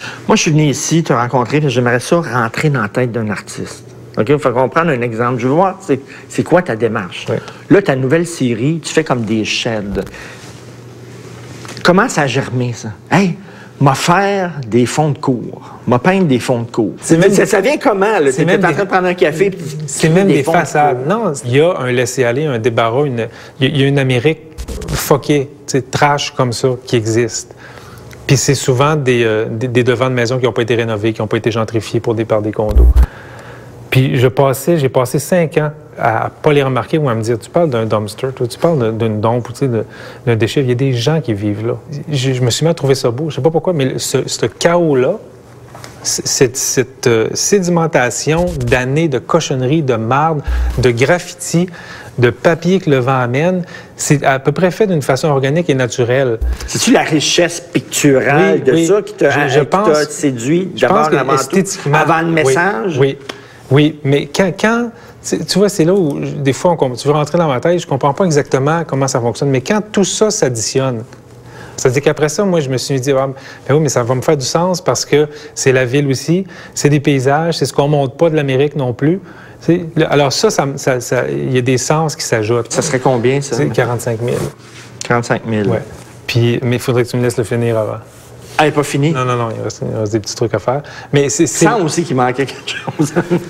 Moi, je suis venu ici te rencontrer, puis j'aimerais ça rentrer dans la tête d'un artiste. OK? Il faut qu'on prenne un exemple. Je veux voir, c'est quoi ta démarche? Oui. Là, ta nouvelle série, tu fais comme des sheds. Comment ça a germé, ça? Hey, m'a faire des fonds de cours. M'a peindre des fonds de cours. Ça vient comment, là? T'es en train de prendre un café, puis c'est même des façades. Non, il y a un laisser-aller, un débarras, il y a une Amérique fuckée, trash comme ça, qui existe. Puis c'est souvent des devants de maison qui n'ont pas été rénovés, qui n'ont pas été gentrifiés par des condos. Puis j'ai passé 5 ans à ne pas les remarquer ou à me dire, tu parles d'un dumpster, toi, tu parles d'une dompe, d'un déchet. Il y a des gens qui vivent là. Je me suis mis à trouver ça beau. Je ne sais pas pourquoi, mais ce chaos-là, cette sédimentation d'années de cochonneries, de marde, de graffiti, de papier que le vent amène, c'est à peu près fait d'une façon organique et naturelle. C'est-tu la richesse picturale ça qui t'a séduit d'abord avant le message? Oui, mais quand tu vois, c'est là où, des fois, tu veux rentrer dans ma tête, je comprends pas exactement comment ça fonctionne, mais quand tout ça s'additionne, c'est-à-dire qu'après ça, moi, je me suis dit, ah, ben oui, mais ça va me faire du sens parce que c'est la ville aussi, c'est des paysages, c'est ce qu'on ne montre pas de l'Amérique non plus. Alors ça, il y a des sens qui s'ajoutent. Ça serait combien, ça? C'est 45 000. 45 000. Oui. Mais il faudrait que tu me laisses le finir avant. Ah, il n'est pas fini? Non, il reste des petits trucs à faire. Mais c'est... Sens aussi qu'il manquait quelque chose.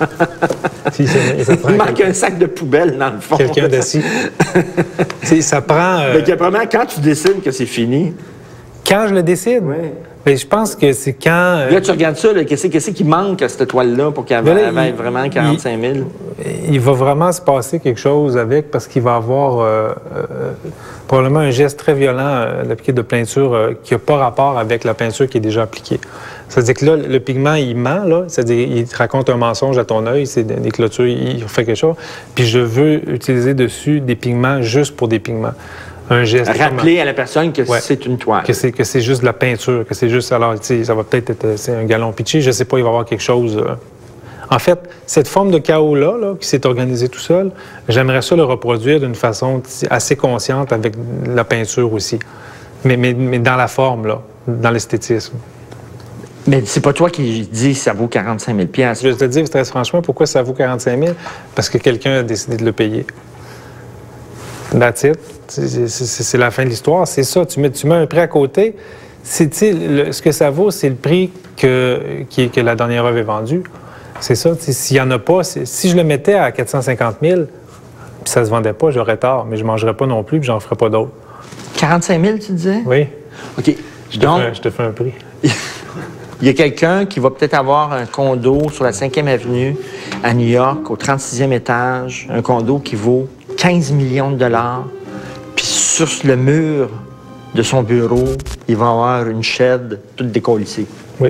Il manque un sac de poubelle, dans le fond. Quelqu'un d'assis. Ça prend... Mais probablement, quand tu décides que c'est fini... Quand je le décide? Oui. Mais je pense que c'est quand... Là, tu regardes ça, qu'est-ce qui manque à cette toile-là pour qu'elle ait vraiment 45 000? Il va vraiment se passer quelque chose avec parce qu'il va avoir probablement un geste très violent d'appliquer de peinture qui n'a pas rapport avec la peinture qui est déjà appliquée. C'est-à-dire que là, le pigment, il ment, là. C'est-à-dire il te raconte un mensonge à ton œil, c'est des clôtures, il fait quelque chose. Puis je veux utiliser dessus des pigments juste pour des pigments. Un geste. Rappeler à la personne que c'est une toile. Que c'est juste de la peinture, que c'est juste... Alors, tu sais, ça va peut-être être un gallon pitché, je ne sais pas, il va y avoir quelque chose... En fait, cette forme de chaos-là, qui s'est organisée tout seul, j'aimerais ça le reproduire d'une façon assez consciente avec la peinture aussi. Mais dans la forme, là, dans l'esthétisme. Mais c'est pas toi qui dis que ça vaut 45 000 $. Je vais te dire très franchement pourquoi ça vaut 45 000 parce que quelqu'un a décidé de le payer. That's it. C'est la fin de l'histoire. C'est ça. Tu mets un prix à côté. Ce que ça vaut, c'est le prix que la dernière œuvre est vendue. C'est ça. S'il n'y en a pas, si je le mettais à 450 000 puis ça ne se vendait pas, j'aurais tort. Mais je ne mangerais pas non plus puis j'en ferais pas d'autres. 45 000, tu disais? Oui. OK. Je te fais un prix. Il y a quelqu'un qui va peut-être avoir un condo sur la 5e avenue à New York, au 36e étage, un condo qui vaut 15 millions de $. Puis sur le mur de son bureau, il va avoir une shed toute décollissée. Oui.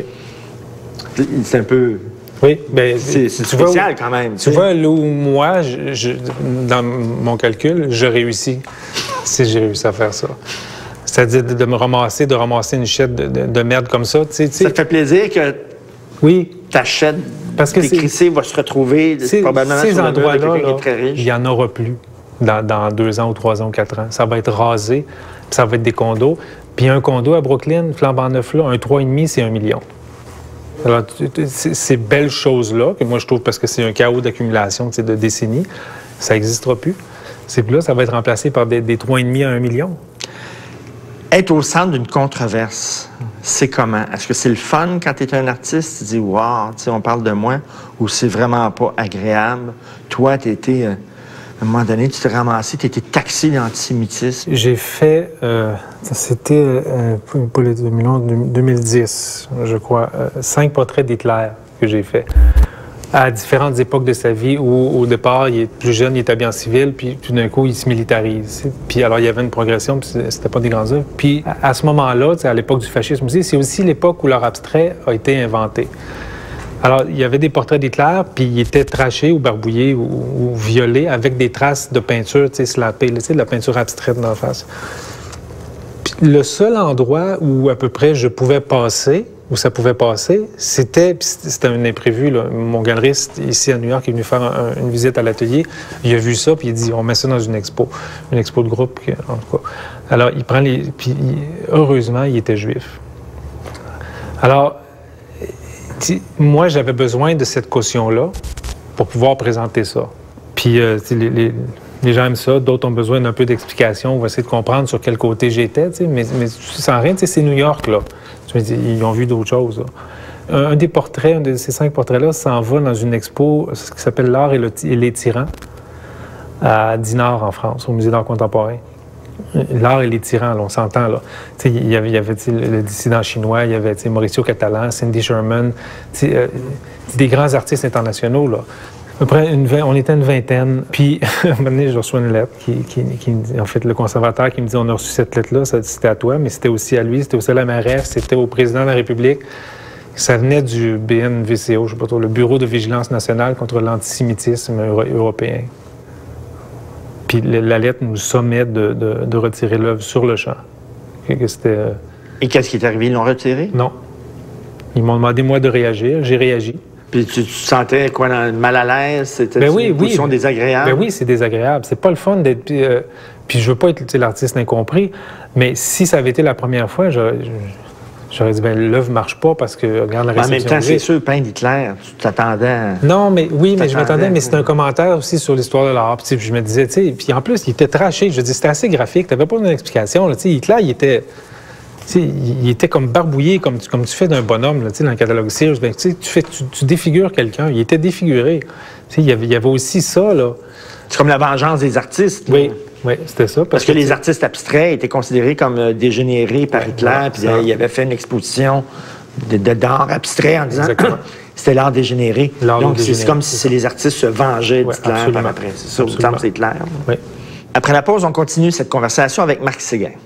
C'est un peu... Oui, bien... C'est spécial quand même. Tu vois, là où moi, dans mon calcul, je réussis si j'ai réussi à faire ça. C'est-à-dire de ramasser une shed de merde comme ça. Ça te fait plaisir que ta shed décrissée va se retrouver probablement sur le mur de quelqu'un qui est très riche? Il n'y en aura plus dans 2 ans ou 3 ans ou 4 ans. Ça va être rasé, puis ça va être des condos. Puis un condo à Brooklyn, flambant neuf là, un 3,5, c'est 1 million. Alors, ces belles choses-là, que moi je trouve parce que c'est un chaos d'accumulation de décennies, ça n'existera plus. Là, ça va être remplacé par des 3,5 à 1 million. Être au centre d'une controverse, c'est comment? Est-ce que c'est le fun quand tu es un artiste? Tu dis, wow, on parle de moi, ou c'est vraiment pas agréable? Toi, tu étais, à un moment donné, tu t'es ramassé, tu étais taxé d'antisémitisme. J'ai fait, c'était pas le 2010, je crois, 5 portraits d'Hitler que j'ai fait. À différentes époques de sa vie où, au départ, il est plus jeune, il est habillé en civil, puis tout d'un coup, il se militarise. Puis alors, il y avait une progression, puis c'était pas des grandes œuvres. Puis à ce moment-là, à l'époque du fascisme aussi, c'est aussi l'époque où l'art abstrait a été inventé. Alors, il y avait des portraits d'Hitler, puis il était traché ou barbouillé ou violé avec des traces de peinture, tu sais, slappée, de la peinture abstraite dans la face. Puis le seul endroit où à peu près je pouvais passer, où ça pouvait passer, c'était un imprévu. Là. Mon galeriste, ici à New York, est venu faire une visite à l'atelier. Il a vu ça, puis il dit, on met ça dans une expo de groupe, en tout cas. Alors, il prend puis heureusement, il était juif. Alors, moi, j'avais besoin de cette caution-là pour pouvoir présenter ça. Puis les gens aiment ça, d'autres ont besoin d'un peu d'explication, on va essayer de comprendre sur quel côté j'étais, mais sans rien, c'est New York, là. Ils ont vu d'autres choses, là. Un des portraits, un de ces 5 portraits-là, s'en va dans une expo, ce qui s'appelle L'art et les tyrans, à Dinard, en France, au Musée d'art contemporain. L'art et les tyrans, là, on s'entend, là. Il y avait le dissident chinois, il y avait Mauricio Catalan, Cindy Sherman, des grands artistes internationaux, là. À peu près on était une vingtaine. Puis, à un moment donné, je reçois une lettre qui me dit, en fait, le conservateur qui me dit, on a reçu cette lettre-là, c'était à toi, mais c'était aussi à lui, c'était aussi à la mairesse, c'était au président de la République. Ça venait du BNVCO, je sais pas trop, le Bureau de vigilance nationale contre l'antisémitisme européen. Puis la lettre nous sommet de retirer l'œuvre sur le champ. Et qu'est-ce qui est arrivé? Ils l'ont retiré? Non. Ils m'ont demandé, moi, de réagir. J'ai réagi. Puis tu sentais quoi, mal à l'aise? C'était une position désagréable? Ben oui, c'est désagréable. C'est pas le fun d'être... Puis je veux pas être l'artiste incompris, mais si ça avait été la première fois, j'aurais dit, ben l'œuvre marche pas parce que, regarde la réception. En même temps, c'est sûr, peindre Hitler, tu t'attendais à... Non, mais oui, mais je m'attendais, mais c'était un commentaire aussi sur l'histoire de l'art. Puis je me disais, tu sais, puis en plus, il était traché. Je dis, c'était assez graphique, t'avais pas d'explication. Tu sais, Hitler, il était comme barbouillé, comme tu fais d'un bonhomme, là, dans le catalogue Sears. Ben, tu défigures quelqu'un. Il était défiguré. Il y avait aussi ça, là. C'est comme la vengeance des artistes. Oui. Oui, c'était ça. Parce que les artistes abstraits étaient considérés comme dégénérés par Hitler, puis il avait fait une exposition d'art abstrait en disant que c'était l'art dégénéré. Donc, c'est comme si les artistes se vengeaient d'Hitler par après. C'est ça, au terme, c'est clair. Oui. Après la pause, on continue cette conversation avec Marc Séguin.